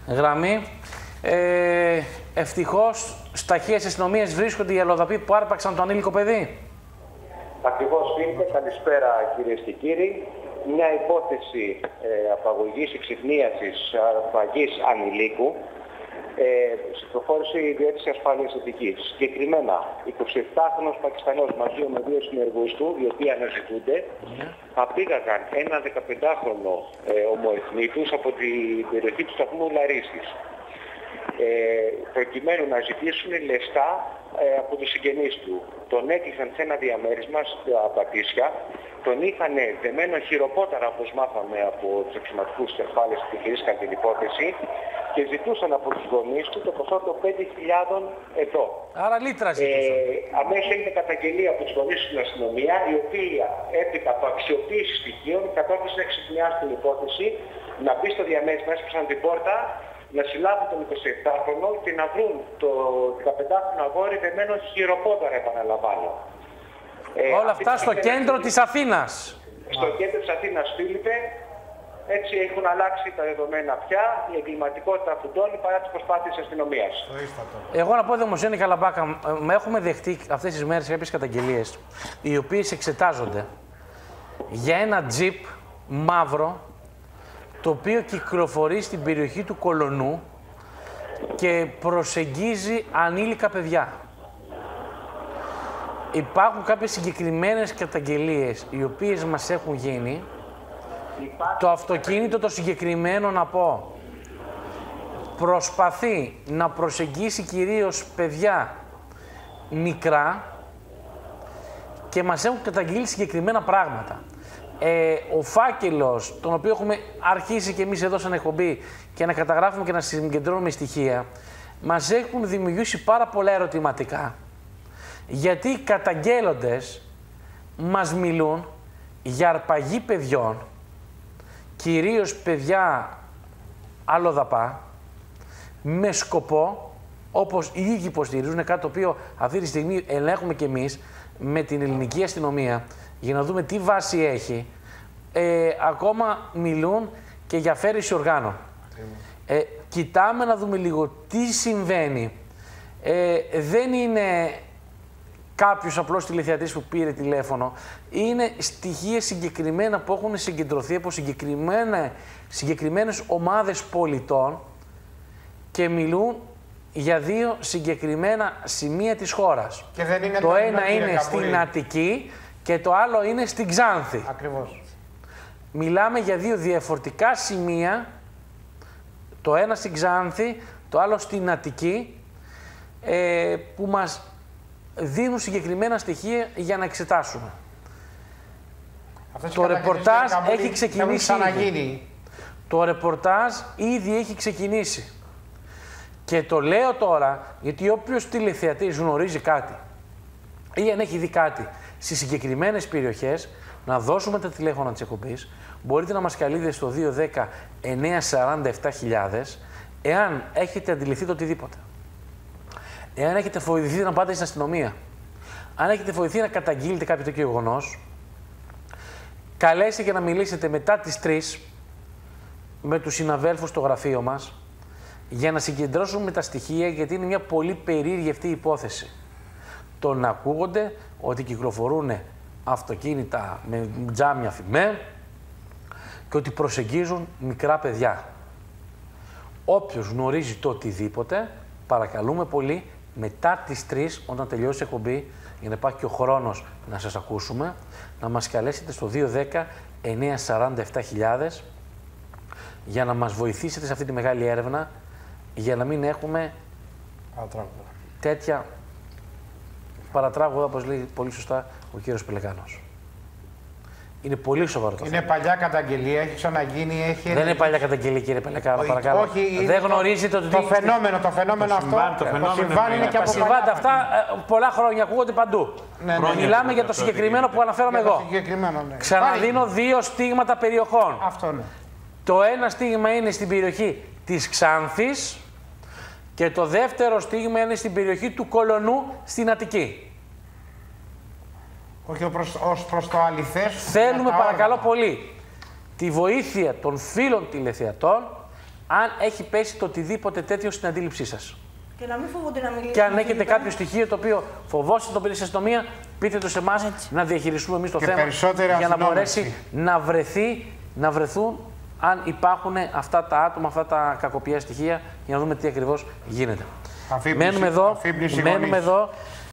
Γραμμή. Ευτυχώς στα αρχεία της αστυνομίας βρίσκονται οι αλλοδαποί που άρπαξαν το ανήλικο παιδί. Ακριβώς, φίλε. Καλησπέρα, κυρίες και κύριοι. Μια υπόθεση απαγωγής, εξυχνίασης απαγής ανηλίκου κυκλοφόρησε η Διεύθυνση Ασφάλειας Εθνικής. Συγκεκριμένα, 27χρονος Πακιστανός μαζί με δύο συνεργούς του, οι οποίοι αναζητούνται, απήγαγαν ένα 15χρονο ομοεθνίτους από την περιοχή του σταθμού Λαρίσης, προκειμένου να ζητήσουν λεφτά από τους συγγενείς του. Τον έκλεισαν σε ένα διαμέρισμα στα Πατήσια, τον είχαν δεμένο χειροπόταρα, όπως μάθαμε από τους αξιωματικούς της ασφάλειας που χειρίστηκαν την υπόθεση, και ζητούσαν από τους γονείς του το ποσό των 5.000 ευρώ. Άρα λίτρα ζητούσαν. Αμέσως έγινε καταγγελία από τους γονείς στην αστυνομία, η οποία έπειτα από αξιοποίηση στοιχείων κατόρθωσε να εξυπνιάσει την υπόθεση, να μπει στο διαμέρισμα, έσπασαν την πόρτα, να συλλάβουν τον 27χρονο και να βρουν το 15χρονο αγόρι δεμένο χειροπόταρα, επαναλαμβάνω. Όλα αυτά στο κέντρο της Αθήνας. Στο κέντρο της Αθήνας, Φίλιππε. Έτσι έχουν αλλάξει τα δεδομένα πια, η εγκληματικότητα φουντώνει παρά τις προσπάθειες της αστυνομίας. Εγώ να πω, Δημοσιογέννη Καλαμπάκα, έχουμε δεχτεί αυτές τις μέρες κάποιες καταγγελίες, οι οποίες εξετάζονται για ένα τζιπ μαύρο, το οποίο κυκλοφορεί στην περιοχή του Κολονού και προσεγγίζει ανήλικα παιδιά. Υπάρχουν κάποιες συγκεκριμένες καταγγελίες οι οποίες μας έχουν γίνει. Το αυτοκίνητο το συγκεκριμένο, να πω, προσπαθεί να προσεγγίσει κυρίως παιδιά μικρά και μας έχουν καταγγείλει συγκεκριμένα πράγματα. Ο φάκελος, τον οποίο έχουμε αρχίσει και εμείς εδώ σαν εκπομπή και να καταγράφουμε και να συγκεντρώνουμε στοιχεία, μας έχουν δημιουργήσει πάρα πολλά ερωτηματικά. Γιατί οι καταγγέλλοντες μας μιλούν για αρπαγή παιδιών, κυρίως παιδιά αλλοδαπά, με σκοπό, όπως οι ίδιοι υποστηρίζουν, κάτι το οποίο αυτή τη στιγμή ελέγχουμε και εμείς με την ελληνική αστυνομία, για να δούμε τι βάση έχει, ακόμα μιλούν και για αφαίρεση οργάνων. Κοιτάμε να δούμε λίγο τι συμβαίνει. Δεν είναι κάποιος απλός τηλεθεατής που πήρε τηλέφωνο. Είναι στοιχεία συγκεκριμένα που έχουν συγκεντρωθεί από συγκεκριμένες ομάδες πολιτών και μιλούν για δύο συγκεκριμένα σημεία της χώρας. Και δεν είναι το ένα είναι στην Αττική και το άλλο είναι στην Ξάνθη. Ακριβώς. Μιλάμε για δύο διαφορετικά σημεία, το ένα στην Ξάνθη, το άλλο στην Αττική, που μας δίνουν συγκεκριμένα στοιχεία για να εξετάσουμε. Το ρεπορτάζ έχει ξεκινήσει ήδη. Το ρεπορτάζ ήδη έχει ξεκινήσει. Και το λέω τώρα, γιατί όποιος τηλεθεατής γνωρίζει κάτι ή αν έχει δει κάτι στις συγκεκριμένες περιοχές, να δώσουμε τα τηλέφωνα της εκπομπής. Μπορείτε να μας καλείτε στο 210 947.000 εάν έχετε αντιληφθεί το οτιδήποτε. Εάν έχετε βοηθηθεί να πάτε στην αστυνομία, αν έχετε βοηθηθεί να καταγγείλετε κάποιο τέτοιο γεγονός, καλέστε και να μιλήσετε μετά τις 3 με τους συναδέλφους στο γραφείο μας για να συγκεντρώσουμε τα στοιχεία, γιατί είναι μια πολύ περίεργη αυτή η υπόθεση. Το να ακούγονται ότι κυκλοφορούν αυτοκίνητα με τζάμια φημέ και ότι προσεγγίζουν μικρά παιδιά. Όποιος γνωρίζει το οτιδήποτε, παρακαλούμε πολύ, μετά τις 3, όταν τελειώσει η εκπομπή, για να υπάρχει και ο χρόνος να σας ακούσουμε, να μας καλέσετε στο 210 947.000 για να μας βοηθήσετε σε αυτή τη μεγάλη έρευνα, για να μην έχουμε τέτοια παρατράγουδα, όπως λέει πολύ σωστά ο κύριος Πελεκάνος. Είναι πολύ σοβαρό το θέμα. Είναι παλιά καταγγελία, έχει ξαναγίνει, έχει... Δεν είναι παλιά καταγγελία, κύριε Πελεκάνο, παρακαλώ. Όχι, δεν γνωρίζετε ότι... Το φαινόμενο αυτό, το συμβάν είναι και από παλιά. Τα αυτά πολλά χρόνια ακούγονται παντού. Μιλάμε για το συγκεκριμένο που αναφέρομαι εγώ. Ξαναδίνω δύο στίγματα περιοχών. Αυτό ναι. Το ένα στίγμα είναι στην περιοχή της Ξάνθης και το δεύτερο στίγμα είναι στην περιοχή του Κολονού στην Αττική. Όχι ως προς το αληθές. Θέλουμε παρακαλώ πολύ τη βοήθεια των φίλων τηλεθεατών αν έχει πέσει το οτιδήποτε τέτοιο στην αντίληψή σας. Και να μην φοβούνται να μιλήσουν. Και αν έχετε κάποιο στοιχείο το οποίο φοβόσαστε το πήρε στην αστυνομία, πείτε το σε εμάς να διαχειριστούμε εμείς το θέμα για να μπορέσει να βρεθούν αν υπάρχουν αυτά τα άτομα, αυτά τα κακοποιητικά στοιχεία για να δούμε τι ακριβώς γίνεται. Μένουμε εδώ.